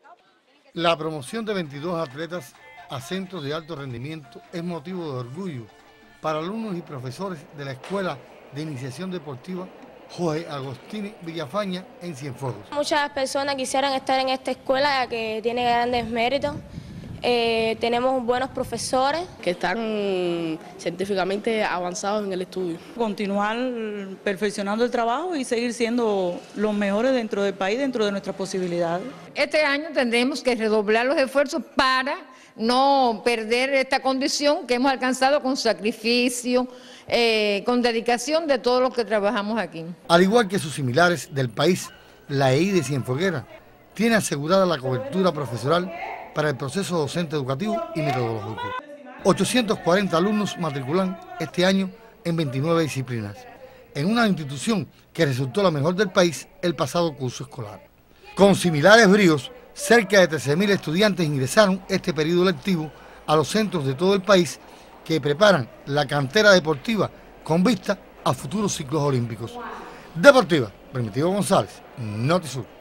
La promoción de 22 atletas a centros de alto rendimiento es motivo de orgullo para alumnos y profesores de la Escuela de Iniciación Deportiva Jorge Agostini Villafaña en Cienfuegos. Muchas personas quisieran estar en esta escuela ya que tiene grandes méritos. Tenemos buenos profesores que están científicamente avanzados en el estudio. Continuar perfeccionando el trabajo y seguir siendo los mejores dentro del país, dentro de nuestras posibilidades. Este año tendremos que redoblar los esfuerzos para no perder esta condición que hemos alcanzado con sacrificio, con dedicación de todos los que trabajamos aquí. Al igual que sus similares del país, la EI de Cienfueguera tiene asegurada la cobertura profesional para el proceso docente educativo y metodológico. 840 alumnos matriculan este año en 29 disciplinas, en una institución que resultó la mejor del país el pasado curso escolar. Con similares bríos, cerca de 13.000 estudiantes ingresaron este periodo lectivo a los centros de todo el país que preparan la cantera deportiva con vista a futuros ciclos olímpicos. Deportiva, Primitivo González, Notisur.